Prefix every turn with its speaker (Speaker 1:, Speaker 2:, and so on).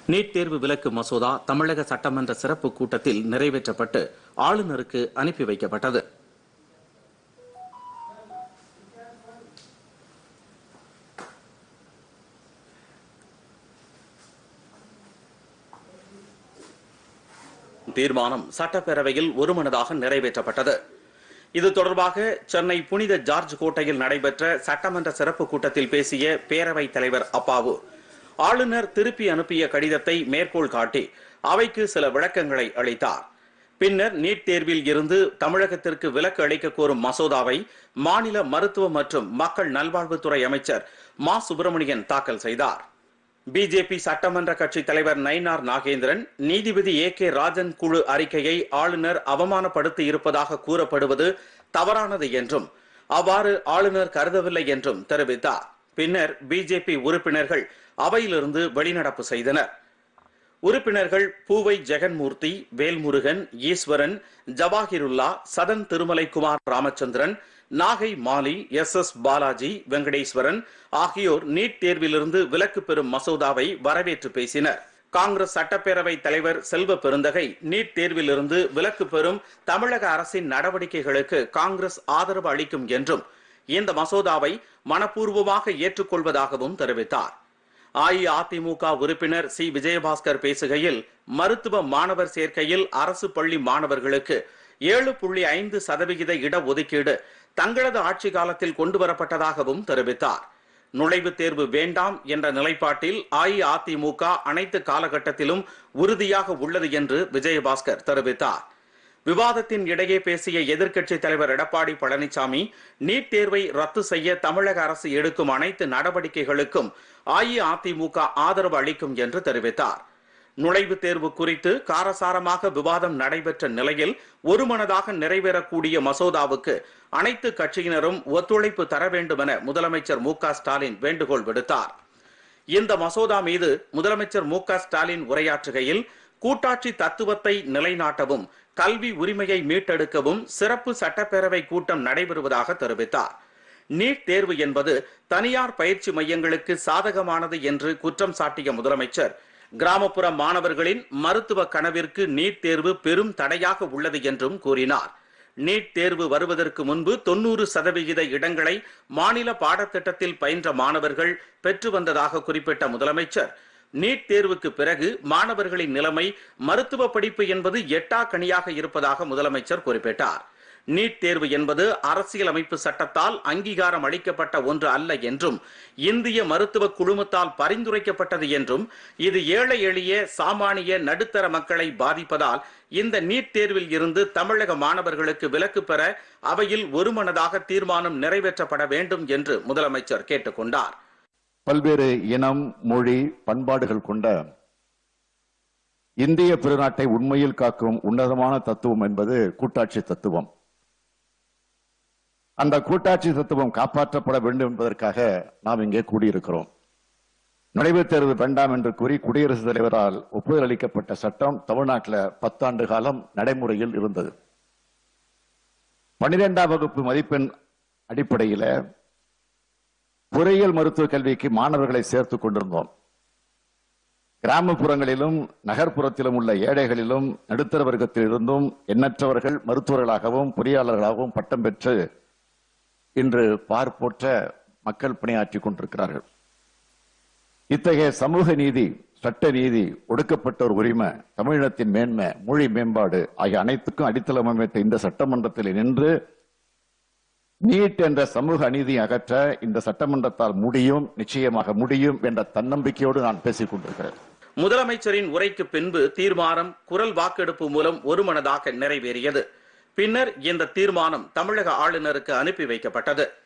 Speaker 1: NEET தேர்வு விலக்கு மசோதா தமிழக சட்டமன்ற சிறப்பு கூட்டத்தில் நிறைவேற்றப்பட்டு ஆளுநருக்கு அனுப்பி வைக்கப்பட்டது. தீர்மானம் சட்டப்பேரவையில் ஒருமனதாக நிறைவேற்றப்பட்டது. இது தொடர்பாக சென்னை புனித ஜார்ஜ் கோட்டையில் நடைபெற்ற சட்டமன்ற சிறப்பு கூட்டத்தில் பேசிய பேரவைத் தலைவர் அப்பாவு, ஆளுநர் திருப்பி அனுப்பிய கடிதத்தை மேற்கோள் காட்டி அவைக்கு சில விளக்கங்களை அளித்தார். பின்னர் நீட் தேர்வில் இருந்து தமிழகத்திற்கு விலக்கு அளிக்க கோரும் மசோதாவை மாநில மருத்துவ மற்றும் மக்கள் நல்வாழ்வுத்துறை அமைச்சர் மா. சுப்பிரமணியன் தாக்கல் செய்தார். பிஜேபி சட்டமன்ற கட்சி தலைவர் நயினார் நாகேந்திரன், நீதிபதி ஏ. கே. ராஜன் குழு அறிக்கையை ஆளுநர் அவமானப்படுத்தி இருப்பதாக கூறப்படுவது தவறானது என்றும் அவ்வாறு ஆளுநர் கருதவில்லை என்றும் தெரிவித்தார். பின்னர் பிஜேபி உறுப்பினர்கள் அவையிலிருந்து வெளிநடப்பு செய்தனர். உறுப்பினர்கள் பூவை ஜெகன்மூர்த்தி, வேல்முருகன், ஈஸ்வரன், ஜவாஹிருல்லா, சதன் திருமலைக்குமார் ராமச்சந்திரன், நாகை மாலி, எஸ். பாலாஜி, வெங்கடேஸ்வரன் ஆகியோர் நீட் தேர்விலிருந்து விலக்கு பெறும் மசோதாவை வரவேற்று பேசினர். காங்கிரஸ் சட்டப்பேரவை தலைவர் செல்வ பெருந்தகை, நீட் தேர்விலிருந்து விலக்கு பெறும் தமிழக அரசின் நடவடிக்கைகளுக்கு காங்கிரஸ் ஆதரவு அளிக்கும் என்றும் இந்த மசோதாவை மனப்பூர்வமாக ஏற்றுக்கொள்வதாகவும் தெரிவித்தார். அஇஅதிமுக உறுப்பினர் சி. விஜயபாஸ்கர் பேசுகையில், மருத்துவ மாணவர் சேர்க்கையில் அரசு பள்ளி மாணவர்களுக்கு 7.5% இடஒதுக்கீடு தங்களது ஆட்சி காலத்தில் கொண்டுவரப்பட்டதாகவும் தெரிவித்தார். நுழைவுத் தேர்வு வேண்டாம் என்ற நிலைப்பாட்டில் அஇஅதிமுக அனைத்து காலகட்டத்திலும் உறுதியாக உள்ளது என்று விஜயபாஸ்கர் தெரிவித்தார். விவாதத்தின் இடையே பேசிய எதிர்க்கட்சித் தலைவர் எடப்பாடி பழனிசாமி, நீட் தேர்வை ரத்து செய்ய தமிழக அரசு எடுக்கும் அனைத்து நடவடிக்கைகளுக்கும் அஇஅதிமுக ஆதரவு அளிக்கும் என்று தெரிவித்தார். நுழைவுத் தேர்வு குறித்து காரசாரமாக விவாதம் நடைபெற்ற நிலையில் ஒருமனதாக நிறைவேறக்கூடிய மசோதாவுக்கு அனைத்து கட்சியினரும் ஒத்துழைப்பு தர வேண்டும் என முதலமைச்சர் மு. க. ஸ்டாலின் வேண்டுகோள் விடுத்தார். இந்த மசோதா மீது முதலமைச்சர் மு. க. ஸ்டாலின் உரையாற்றுகையில், கூட்டாட்சி தத்துவத்தை நிலைநாட்டவும் கல்வி உரிமையை மீட்டெடுக்கவும் சிறப்பு சட்டப்பேரவை கூட்டம் நடைபெறுவதாக தெரிவித்தார். நீட் தேர்வு என்பது தனியார் பயிற்சி மையங்களுக்கு சாதகமானது என்று குற்றம் சாட்டிய முதலமைச்சர், கிராமப்புற மாணவர்களின் மருத்துவ கனவிற்கு நீட் தேர்வு பெரும் தடையாக உள்ளது என்றும் கூறினார். நீட் தேர்வு வருவதற்கு முன்பு 90% இடங்களை மாநில பாடத்திட்டத்தில் பயின்ற மாணவர்கள் பெற்று வந்ததாக குறிப்பிட்ட முதலமைச்சர், நீட் தேர்வுக்கு பிறகு மாணவர்களின் நிலைமை மருத்துவ படிப்பு என்பது எட்டாக்கனியாக இருப்பதாக முதலமைச்சர் குறிப்பிட்டார். நீட் தேர்வு என்பது அரசியலமைப்பு சட்டத்தால் அங்கீகாரம் அளிக்கப்பட்ட ஒன்று அல்ல என்றும், இந்திய மருத்துவ குழுமத்தால் பரிந்துரைக்கப்பட்டது என்றும், இது ஏழை எளிய சாமானிய நடுத்தர மக்களை பாதிப்பதால் இந்த நீட் தேர்வில் இருந்து தமிழக மாணவர்களுக்கு விலக்கு பெற அவையில் ஒருமனதாக தீர்மானம் நிறைவேற்றப்பட வேண்டும் என்று முதலமைச்சர் கேட்டுக்கொண்டார்.
Speaker 2: பல்வேறு இனம், மொழி, பண்பாடுகள் கொண்ட இந்திய பெருநாட்டை உண்மையில் காக்கும் உன்னதமான தத்துவம் என்பது கூட்டாட்சி தத்துவம். அந்த கூட்டாட்சி தத்துவம் காப்பாற்றப்பட வேண்டும் என்பதற்காக நாம் இங்கே கூடியிருக்கிறோம். நுழைவுத் தேர்வு வேண்டாம் என்று கூறி குடியரசுத் தலைவரால் ஒப்புதல் அளிக்கப்பட்ட சட்டம் தமிழ்நாட்டில் 10 ஆண்டு காலம் நடைமுறையில் இருந்தது. 12ஆம் வகுப்பு மதிப்பெண் அடிப்படையில் பொறியியல் மருத்துவ கல்விக்கு மாணவர்களை சேர்த்துக் கொண்டிருந்தோம். கிராமப்புறங்களிலும் நகர்ப்புறத்திலும் உள்ள ஏழைகளிலும் நடுத்தர வர்க்கத்தில் இருந்தும் எண்ணற்றவர்கள் மருத்துவர்களாகவும் பொறியாளர்களாகவும் பட்டம் பெற்று இன்று பார்ப்போற்ற மக்கள் பணியாற்றிக் கொண்டிருக்கிறார்கள். இத்தகைய சமூக நீதி, சட்ட நீதி, ஒடுக்கப்பட்டோர் உரிமை, தமிழினத்தின் மேன்மை, மொழி மேம்பாடு ஆகிய அனைத்துக்கும் அடித்தளம் அமைத்த இந்த சட்டமன்றத்தில் நின்று நீட் என்ற சமூக அநீதியை அகற்ற இந்த சட்டமன்றத்தால் முடியும், நிச்சயமாக முடியும் என்ற தன்னம்பிக்கையோடு நான் பேசிக் கொண்டிருக்கிறேன்.
Speaker 1: முதலமைச்சரின் உரைக்கு பின்பு தீர்மானம் குரல் வாக்கெடுப்பு மூலம் ஒருமனதாக நிறைவேறியது. பின்னர் இந்த தீர்மானம் தமிழக ஆளுநருக்கு அனுப்பி வைக்கப்பட்டது.